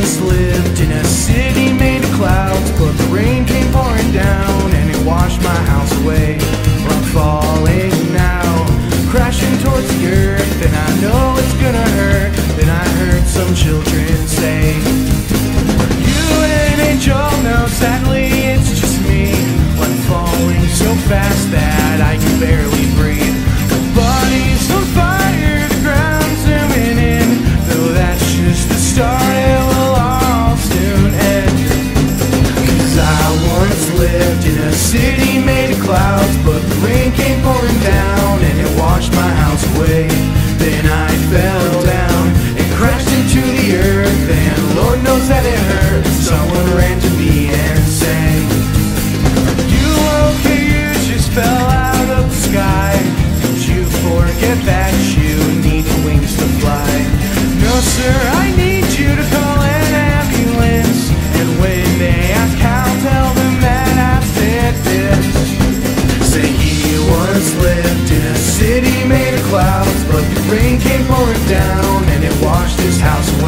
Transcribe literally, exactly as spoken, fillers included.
once lived in a city made of clouds, but the rain came pouring down and it washed my house away. Well, I'm falling now, crashing towards the earth, and I know it's gonna hurt. Then I heard some children say, "Are you an angel?" No, sadly it's just me. I'm falling so fast that I can barely breathe. My body's on fire, the ground's zooming in. Though that's just the start, it will all soon end. 'Cause I once lived in a city made of clouds, but the rain came pouring down and it washed my house away. Then I fell down and crashed into the earth, and Lord knows that it hurt. Someone ran to me and sang, "Are you okay? You just fell out of the sky. Did you forget that you need wings to fly?" "No sir, I need you to call an ambulance." And when they ask how, tell them that I said this. Say he once lived in a city made of clouds, but the rain came pouring down and it washed his house away.